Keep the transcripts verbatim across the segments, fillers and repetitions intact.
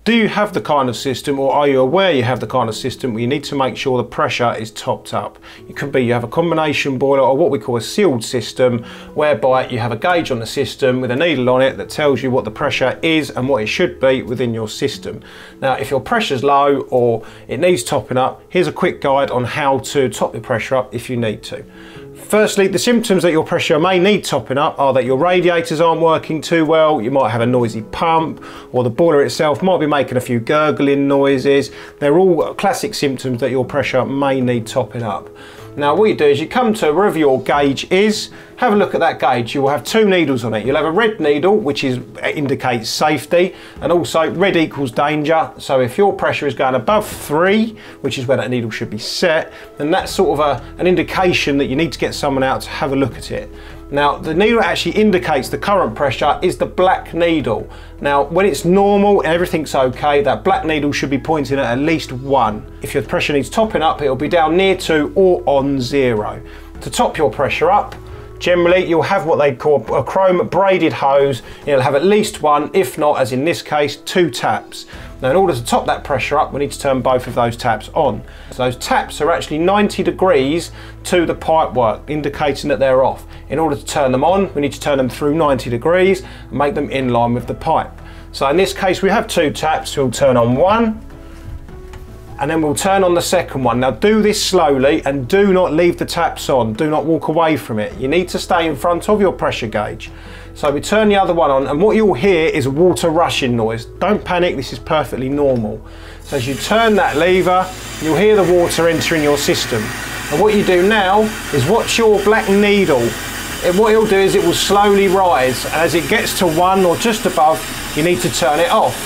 Do you have the kind of system, or are you aware you have the kind of system where you need to make sure the pressure is topped up? It could be you have a combination boiler or what we call a sealed system, whereby you have a gauge on the system with a needle on it that tells you what the pressure is and what it should be within your system. Now, if your pressure's low or it needs topping up, here's a quick guide on how to top your pressure up if you need to. Firstly, the symptoms that your pressure may need topping up are that your radiators aren't working too well, you might have a noisy pump, or the boiler itself might be making a few gurgling noises. They're all classic symptoms that your pressure may need topping up. Now what you do is you come to wherever your gauge is, have a look at that gauge. You will have two needles on it. You'll have a red needle, which is indicates safety, and also red equals danger. So if your pressure is going above three, which is where that needle should be set, then that's sort of a, an indication that you need to get someone out to have a look at it. Now, the needle that actually indicates the current pressure is the black needle. Now, when it's normal and everything's okay, that black needle should be pointing at at least one. If your pressure needs topping up, it'll be down near two or on zero. To top your pressure up, generally you'll have what they call a chrome braided hose. You'll have at least one, if not, as in this case, two taps. Now, in order to top that pressure up, we need to turn both of those taps on. So those taps are actually ninety degrees to the pipe work, indicating that they're off. In order to turn them on, we need to turn them through ninety degrees and make them in line with the pipe. So in this case, we have two taps. We'll turn on one, and then we'll turn on the second one. Now do this slowly and do not leave the taps on. Do not walk away from it. You need to stay in front of your pressure gauge. So we turn the other one on, and what you'll hear is a water rushing noise. Don't panic, this is perfectly normal. So as you turn that lever, you'll hear the water entering your system. And what you do now is watch your black needle. And what it'll do is it will slowly rise. And as it gets to one or just above, you need to turn it off.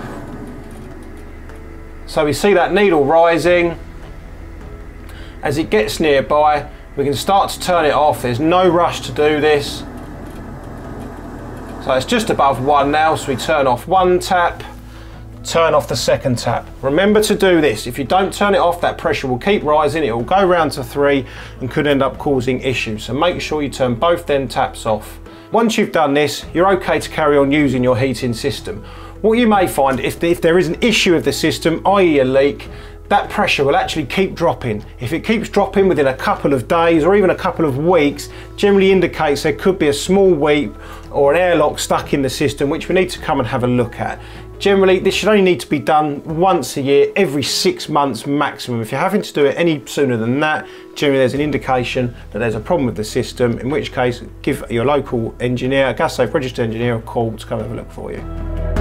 So we see that needle rising. As it gets nearby, we can start to turn it off. There's no rush to do this. So it's just above one now, so we turn off one tap, turn off the second tap. Remember to do this. If you don't turn it off, that pressure will keep rising. It will go round to three and could end up causing issues. So make sure you turn both them taps off. Once you've done this, you're okay to carry on using your heating system. What you may find, if, if there is an issue with the system, that is a leak, that pressure will actually keep dropping. If it keeps dropping within a couple of days or even a couple of weeks, generally indicates there could be a small weep or an airlock stuck in the system, which we need to come and have a look at. Generally, this should only need to be done once a year, every six months maximum. If you're having to do it any sooner than that, generally there's an indication that there's a problem with the system, in which case give your local engineer, a gas safe registered engineer, a call to come have a look for you.